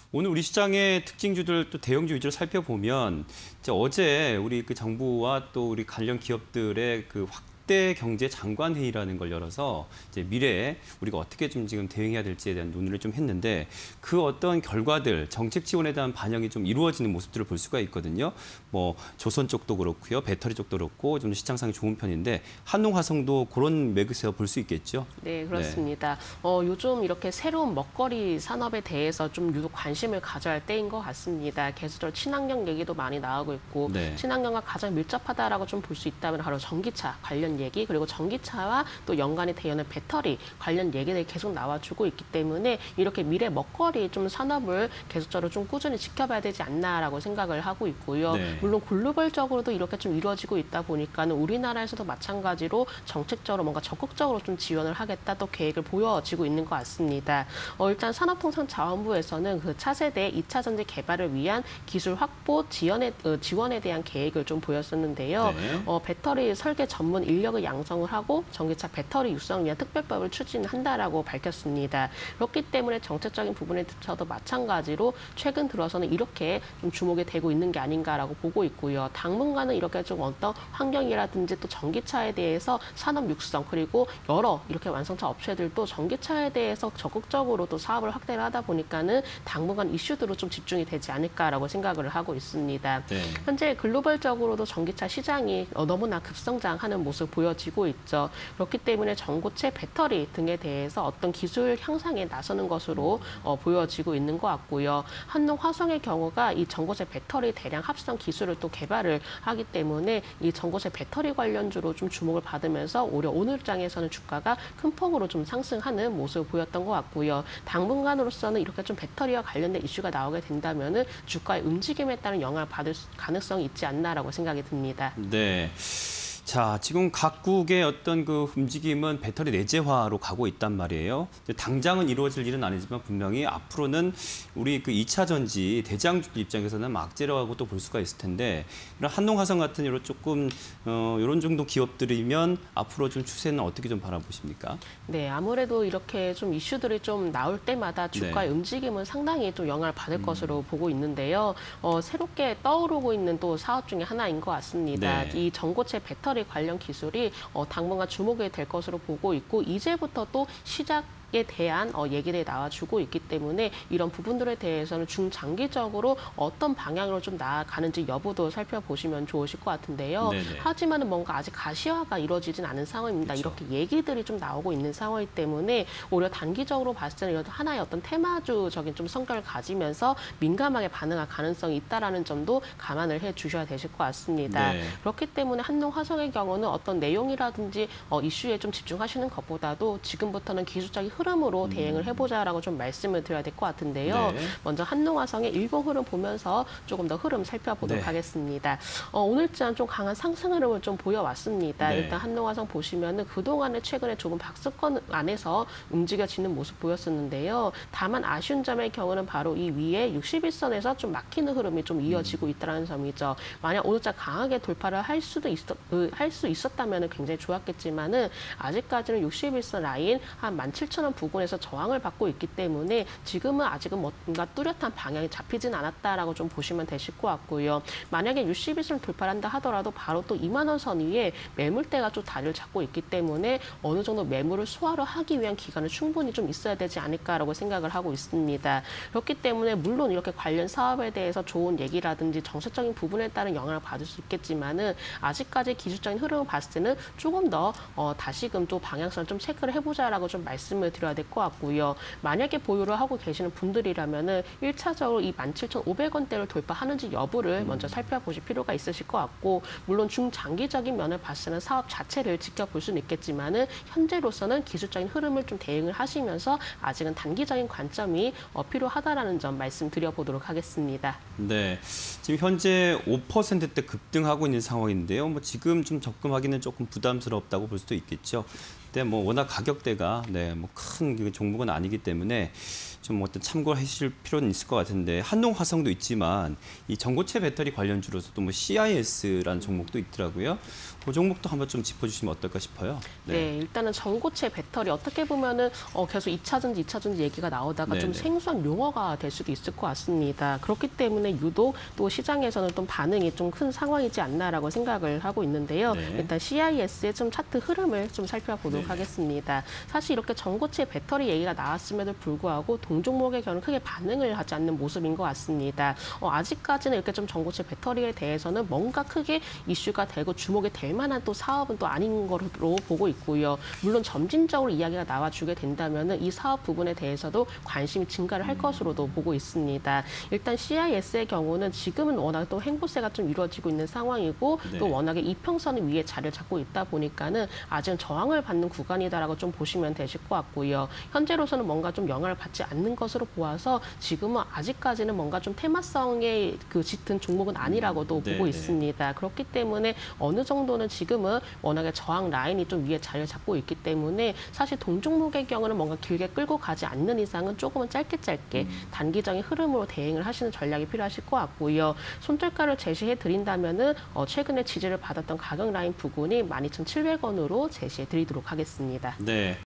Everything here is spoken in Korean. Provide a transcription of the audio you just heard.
오늘 우리 시장의 특징주들 또 대형주 위주로 살펴보면 이제 어제 우리 그 정부와 또 우리 관련 기업들의 그 확대 경제 장관 회의라는 걸 열어서 이제 미래에 우리가 어떻게 좀 지금 대응해야 될지에 대한 논의를 좀 했는데 그 어떤 결과들 정책 지원에 대한 반영이 좀 이루어지는 모습들을 볼 수가 있거든요. 뭐 조선 쪽도 그렇고요, 배터리 쪽도 그렇고 좀 시장상이 좋은 편인데 한농화성도 그런 매그세어 볼 수 있겠죠. 네, 그렇습니다. 요즘 이렇게 새로운 먹거리 산업에 대해서 좀 유독 관심을 가져야 할 때인 것 같습니다. 계속적으로 친환경 얘기도 많이 나오고 있고 네. 친환경과 가장 밀접하다라고 좀 볼 수 있다면 바로 전기차 관련 얘기 그리고 전기차와 또 연관이 되어 있는 배터리 관련 얘기들이 계속 나와주고 있기 때문에 이렇게 미래 먹거리 좀 산업을 계속적으로 좀 꾸준히 지켜봐야 되지 않나라고 생각을 하고 있고요. 네. 물론 글로벌적으로도 이렇게 좀 이루어지고 있다 보니까는 우리나라에서도 마찬가지로 정책적으로 뭔가 적극적으로 좀 지원을 하겠다 또 계획을 보여지고 있는 것 같습니다. 일단 산업통상자원부에서는 그 차세대 2차 전지 개발을 위한 기술 확보 지원에 대한 계획을 좀 보였었는데요. 네. 배터리 설계 전문 인력을 양성을 하고 전기차 배터리 육성을 위한 특별법을 추진한다라고 밝혔습니다. 그렇기 때문에 정책적인 부분에 있어서도 마찬가지로 최근 들어서는 이렇게 좀 주목이 되고 있는 게 아닌가라고 보고 있고요. 당분간은 이렇게 좀 어떤 환경이라든지 또 전기차에 대해서 산업 육성 그리고 여러 이렇게 완성차 업체들도 전기차에 대해서 적극적으로 또 사업을 확대를 하다 보니까는 당분간 이슈들로 좀 집중이 되지 않을까라고 생각을 하고 있습니다. 네. 현재 글로벌적으로도 전기차 시장이 너무나 급성장하는 모습 보여지고 있죠. 그렇기 때문에 전고체 배터리 등에 대해서 어떤 기술 향상에 나서는 것으로 보여지고 있는 것 같고요. 한농화성의 경우가 이 전고체 배터리 대량 합성 기술을 또 개발을 하기 때문에 이 전고체 배터리 관련주로 좀 주목을 받으면서 오히려 오늘 장에서는 주가가 큰 폭으로 좀 상승하는 모습을 보였던 것 같고요. 당분간으로서는 이렇게 좀 배터리와 관련된 이슈가 나오게 된다면은 주가의 움직임에 따른 영향을 받을 가능성이 있지 않나라고 생각이 듭니다. 네. 자, 지금 각국의 어떤 그 움직임은 배터리 내재화로 가고 있단 말이에요. 당장은 이루어질 일은 아니지만 분명히 앞으로는 우리 그 2차 전지 대장주들 입장에서는 막제라고 또 볼 수가 있을 텐데 이런 한농화성 같은 이런 조금 이런 정도 기업들이면 앞으로 좀 추세는 어떻게 좀 바라보십니까? 네, 아무래도 이렇게 좀 이슈들이 좀 나올 때마다 주가의 네. 움직임은 상당히 좀 영향을 받을 것으로 보고 있는데요. 새롭게 떠오르고 있는 또 사업 중에 하나인 것 같습니다. 네. 이 전고체 배터리 관련 기술이 당분간 주목이 될 것으로 보고 있고 이제부터 또 에 대한 얘기들이 나와주고 있기 때문에 이런 부분들에 대해서는 중장기적으로 어떤 방향으로 좀 나아가는지 여부도 살펴보시면 좋으실 것 같은데요. 네네. 하지만은 뭔가 아직 가시화가 이루어지진 않은 상황입니다. 그렇죠. 이렇게 얘기들이 좀 나오고 있는 상황이기 때문에 오히려 단기적으로 봤을 때는 하나의 어떤 테마주적인 좀 성격을 가지면서 민감하게 반응할 가능성이 있다라는 점도 감안을 해 주셔야 되실 것 같습니다. 네. 그렇기 때문에 한농화성의 경우는 어떤 내용이라든지 이슈에 좀 집중하시는 것보다도 지금부터는 기술적인 흐름으로 대응을 해보자라고 좀 말씀을 드려야 될 것 같은데요. 네. 먼저 한농화성의 일봉 흐름 보면서 조금 더 흐름 살펴보도록 네. 하겠습니다. 오늘장 좀 강한 상승 흐름을 좀 보여왔습니다. 네. 일단 한농화성 보시면은 그동안에 최근에 조금 박스권 안에서 움직여지는 모습 보였었는데요. 다만 아쉬운 점의 경우는 바로 이 위에 61선에서 좀 막히는 흐름이 좀 이어지고 있다는 점이죠. 만약 오늘장 강하게 돌파를 할 수 있었다면 굉장히 좋았겠지만은 아직까지는 61선 라인 한 17,000원 부근에서 저항을 받고 있기 때문에 지금은 아직은 뭔가 뚜렷한 방향이 잡히진 않았다라고 좀 보시면 되실 것 같고요. 만약에 61선을 돌파한다 하더라도 바로 또 2만 원 선 위에 매물대가 좀 자리를 잡고 있기 때문에 어느 정도 매물을 소화를 하기 위한 기간은 충분히 좀 있어야 되지 않을까라고 생각을 하고 있습니다. 그렇기 때문에 물론 이렇게 관련 사업에 대해서 좋은 얘기라든지 정책적인 부분에 따른 영향을 받을 수 있겠지만은 아직까지 기술적인 흐름을 봤을 때는 조금 더 다시금 또 방향성을 좀 체크를 해보자라고 좀 말씀을 드려야 될 것 같고요. 만약에 보유를 하고 계시는 분들이라면은 1차적으로 이 17,500원대를 돌파하는지 여부를 먼저 살펴보실 필요가 있으실 것 같고 물론 중장기적인 면을 봤을 때는 사업 자체를 지켜볼 수는 있겠지만은 현재로서는 기술적인 흐름을 좀 대응을 하시면서 아직은 단기적인 관점이 필요하다라는 점 말씀드려보도록 하겠습니다. 네, 지금 현재 5%대 급등하고 있는 상황인데요. 뭐 지금 좀 접근하기는 조금 부담스럽다고 볼 수도 있겠죠. 근데 뭐 워낙 가격대가 뭐 큰 종목은 아니기 때문에 좀 어떤 참고하실 필요는 있을 것 같은데 한동화성도 있지만 이 전고체 배터리 관련주로서도 뭐 CIS라는 종목도 있더라고요. 그 종목도 한번 좀 짚어주시면 어떨까 싶어요. 네, 일단은 전고체 배터리 어떻게 보면은 계속 2차전지, 2차전지 얘기가 나오다가 좀 네네. 생소한 용어가 될 수도 있을 것 같습니다. 그렇기 때문에 유독 또 시장에서는 좀 반응이 좀 큰 상황이지 않나라고 생각을 하고 있는데요. 네. 일단 CIS의 좀 차트 흐름을 좀 살펴보도록 네네. 하겠습니다. 사실 이렇게 전고체 배터리 얘기가 나왔음에도 불구하고 동종목의 경우는 크게 반응을 하지 않는 모습인 것 같습니다. 아직까지는 이렇게 좀 전고체 배터리에 대해서는 뭔가 크게 이슈가 되고 주목이 될 만한 또 사업은 또 아닌 것으로 보고 있고요. 물론 점진적으로 이야기가 나와주게 된다면은 이 사업 부분에 대해서도 관심이 증가를 할 것으로도 보고 있습니다. 일단 CIS의 경우는 지금은 워낙 또 행보세가 좀 이루어지고 있는 상황이고 네. 또 워낙에 이평선 위에 자리를 잡고 있다 보니까는 아직은 저항을 받는 구간이다라고 좀 보시면 되실 것 같고요. 현재로서는 뭔가 좀 영향을 받지 않는 것으로 보아서 지금은 아직까지는 뭔가 좀 테마성의 그 짙은 종목은 아니라고도 네, 보고 네. 있습니다. 그렇기 때문에 어느 정도는 지금은 워낙에 저항 라인이 좀 위에 자리를 잡고 있기 때문에 사실 동종목의 경우는 뭔가 길게 끌고 가지 않는 이상은 조금은 짧게 단기적인 흐름으로 대응을 하시는 전략이 필요하실 것 같고요. 손절가를 제시해 드린다면은 최근에 지지를 받았던 가격 라인 부근이 12,700원으로 제시해 드리도록 하겠습니다. 네.